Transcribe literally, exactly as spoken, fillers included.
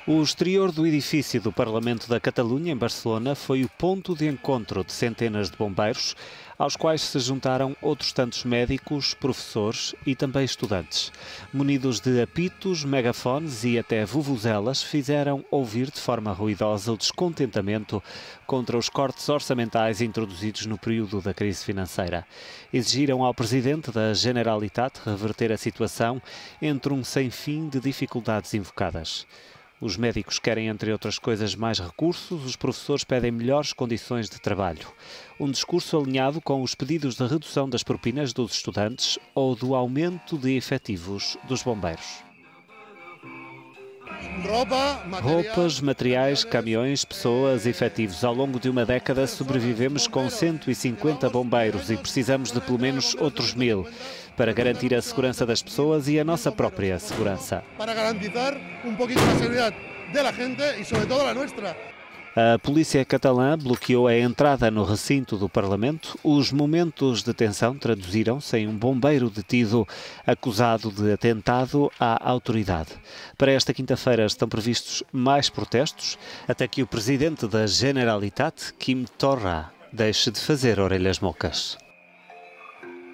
O exterior do edifício do Parlamento da Catalunha, em Barcelona, foi o ponto de encontro de centenas de bombeiros, aos quais se juntaram outros tantos médicos, professores e também estudantes. Munidos de apitos, megafones e até vuvuzelas, fizeram ouvir de forma ruidosa o descontentamento contra os cortes orçamentais introduzidos no período da crise financeira. Exigiram ao Presidente da Generalitat reverter a situação entre um sem fim de dificuldades invocadas. Os médicos querem, entre outras coisas, mais recursos, os professores pedem melhores condições de trabalho. Um discurso alinhado com os pedidos de redução das propinas dos estudantes ou do aumento de efetivos dos bombeiros. Roupas, materiais, caminhões, pessoas, efetivos. Ao longo de uma década sobrevivemos com cento e cinquenta bombeiros e precisamos de pelo menos outros mil para garantir a segurança das pessoas e a nossa própria segurança. Para garantizar um pouquinho a segurança da gente e, sobretudo, a nossa. A polícia catalã bloqueou a entrada no recinto do Parlamento. Os momentos de tensão traduziram-se em um bombeiro detido acusado de atentado à autoridade. Para esta quinta-feira estão previstos mais protestos até que o presidente da Generalitat, Quim Torra, deixe de fazer orelhas mocas.